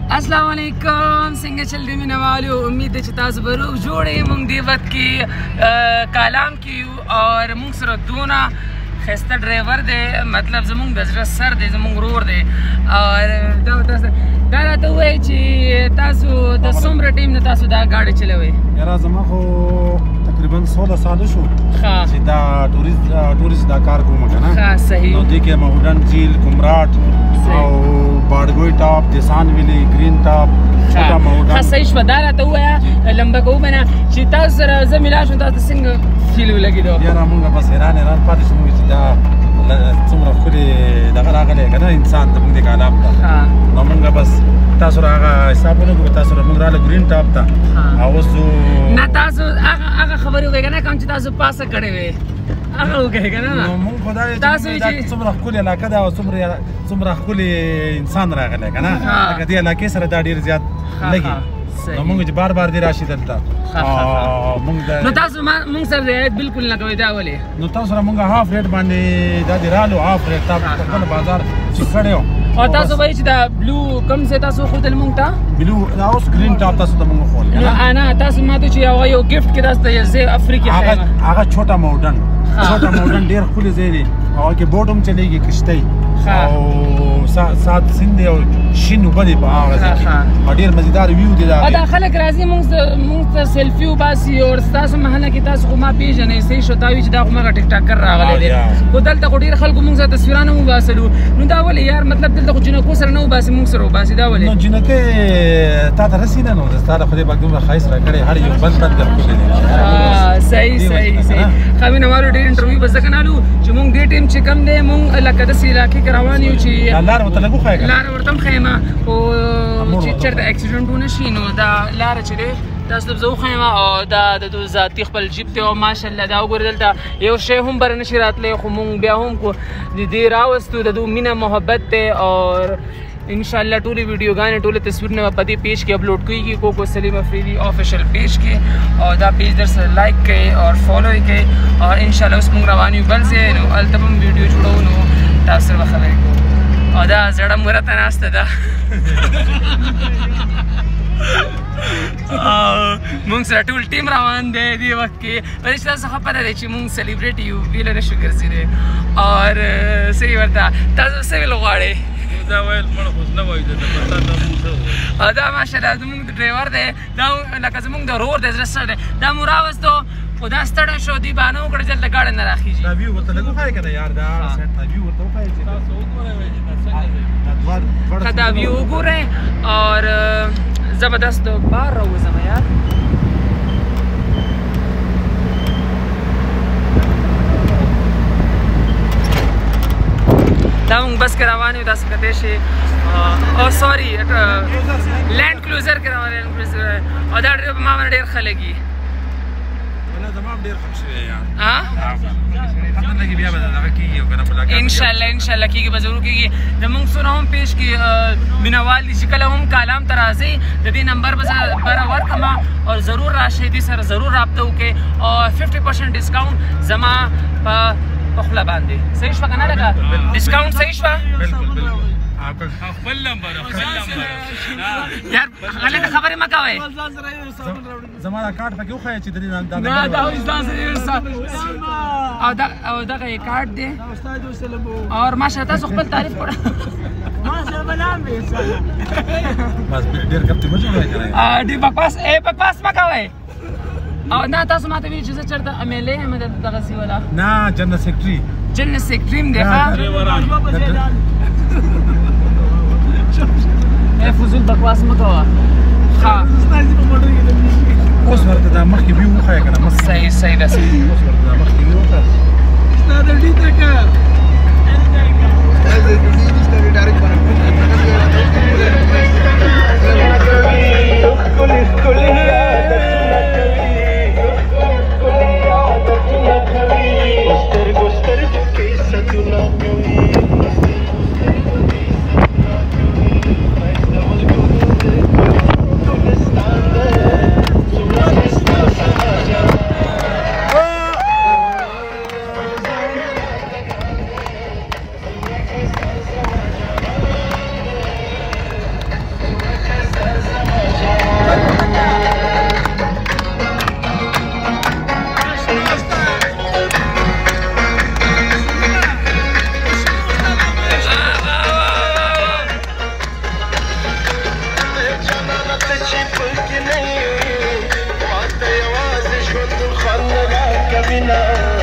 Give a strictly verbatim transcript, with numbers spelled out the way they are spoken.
अस्सलाम वालेकुम څنګه چل دی مینه والو امید ده چې تاسو به روغ جوړ یې موږ دې وخت کې کالام کې یو او موږ سره دونه ښایسته ډرایور دی مطلب زموږ د زړه سر دی زموږ ورور دی او دا تاسو دا راته ووایئ چې تاسو د څومره ټیم نه تاسو دا ګاډي چلوئ؟ یاره زما خو تقریبا سوله ساله شو چې دا ټوریست ټوریست دا کار کوم که نه ښه صحیح نو دې کې مهودن جیل کمراټ او باډګوی ټاپ دسان ویلي ګرین ټاپ ښه صحیح شوه دا راته ووایه لمبه که ومنه چې تاسو سره زه میلاو شم تاسو ته څنګه فیل ولګېدو؟ یاره مونږ بس حیران حیران پاتې شو مونږ چې دا څومره ښکلې دغه راغلی که نه انسان زموږ د کالام ته نو مونږ بس تاسو را هغه حساب ونکړو تاسو را مونږ راغله ګرین ټاپ ته او اوس نه تاسو هغه هغه خبرې وکړئ که نه کوم چې تاسو پاسه کړې وې هغه وکړئ که نه نو مونږ خو دا چې څومره ښکلې علاقه ده او څومره څومره ښکلې انسان راغلی که نه لکه دې علاقې سره دا ډېر زیات لګي نو مونږ چې بار بار دې راشي دلته نو تاسو مونږ سره رعایت بالکل نه کوئ دا ولې؟ نو تاسو سره مونږ هاف ریټ باندې دا دې رالو هاف ریټ تا خپل بازار چې کړی و او تاسو وایئ چې دا بلو کوم ځای تاسو وښودل مونږ ته؟ بلو دا اوس ګرین ټاپ تاسو ته مونږ وښول نو نه تاسو ما ته چې هغه یو ګفټ کې تاسو ته یو ځای افریقې ښیم هغه چھوټا ماؤنټن چھوټا ماؤنټن ډېر ښکلی ځای دی او هغه کې بوټ هم چلیږي کښتۍ او سات سیند دی او شین اوبه دی په هغه ځای کې او ډېر مزیدار ویو دی او دا خلک راځي مونږ ته سیلفي وباسي او ستاسو محله کې تاسو خو ما پېژنئ صحیح شو تا وي چې دا خو مغه ټیک ټاکر راغلی دی خو دلته خو ډېر خلکو مونږ سره تصویران هم وباسلو نو دا ولې یار مطلب دلته خو جنکو سره نه وباسي مونږ سره وباسي دا ولې؟ نو جنکۍ تا ته رسي نه نو ستا د خدای پاک دومره ښایست راکړی هر یو بند بند ښکلی دی صحیح صحیح صحیح ښه مینه والو ډېر انټرویو به ځکه نه لو چې مونږ دې ټیم چې کوم دی مونږ لکه داسې علاقې کې روان یو چې لاره ورته لږ وښایه لاره ورته هم ښیم خو چې چېرته اکسیډنټ ونه شي نو دا لاره چې دی تاسو ته به زه وښیم او دا د دوی ذاتي خپل جیپ دی او ماشاءالله دا وګورئ دلته یو شی هم بره نشي راتلی خو مونږ بیا هم کو د دې راوستو د دوی مینه محبت دی اور انشاءالله ټولې ویډیوګانې ټولې تصویرونه به په دې پیج کې اپلوډ کېږي کوکو سلیم افریدي آفیشیل پیج کې او دا پیج در سره لایک کړئ او فالو یې کړئ او انشاءالله اوس مونږ روان یو بل ځای نو هلته به هم ویډیو جوړو نو تاسو سره به خبرې کوو او دا زړه موره ته ناسته ده مونږ سره ټول ټیم روان دی دې وخت کې په دې تاسو ښه پته دی چې مونږ سلیبریټ یو ویله نشو ګرځېدی اور صحیح ورته تاسو څه ویل غواړئ؟ دا ویل مړه خو نه وایي او دا ماشاءالله زموږ د ډرایور دی دا لکه زموږ د ورور دی زړه سره دی دا مو راوستو خو دا ستړی شو دوی بهانه وکړه چې دلته ګاډی نه راخېږي دا ویو ورته لږ وښایه که نه یار دا سایډ ته ویو ورته وښایه چې تاسو وګورئ چې ښه دا ویو وګورئ اور زبردست بار راوځم یار دا مونږ بس کې روان یو داسې کتی شي او سوري لینډ کلوزر کې روان لینډ کلوزر او دا ډېر ما باندې ډېر ښه لګي زما هم ډېر خوښ شوی یار انشاءالله انشاءالله کېږي به ضرور کېږي زموږ څونه هم پیش کې مینهوال دي چې کله هم کالام ته راځئ د دې نمبر به زه بره ورکړم او ضرور راشئ دې سره ضرور رابطه وکړئ او ففټي پرسنټ ډسکاونټ زما په په خوله باندې صحیح شوه که نه لکه ډسکاونټ صحیح شوه؟ خپل نمبر خپل نمبر یار غلطه خبرې مه کوئ زما دا کارت پکې وښایه چې د دې نه دا اوس ځان سره یوسه او دا او دغه یې کارت دی اور ماشاءالله تاسو خپل تعریف کړه بس ډېر کم ته مه جوړوئ که نه ډېر بکواس ای بکواس مه کوئ او نه تاسو ما ته ویلي چې زه چېرته ایم ایل اے یم دغسې والا نه جنرال سیکرټري جنرال سیکرټري م دی ښه ای فضول بکواس مه کوه ښه اوس ورته دا مخکې ویو وښایه که نه صحیح صحیح ده صحیح اوس ورته دا مخکې ویو وښایه बिना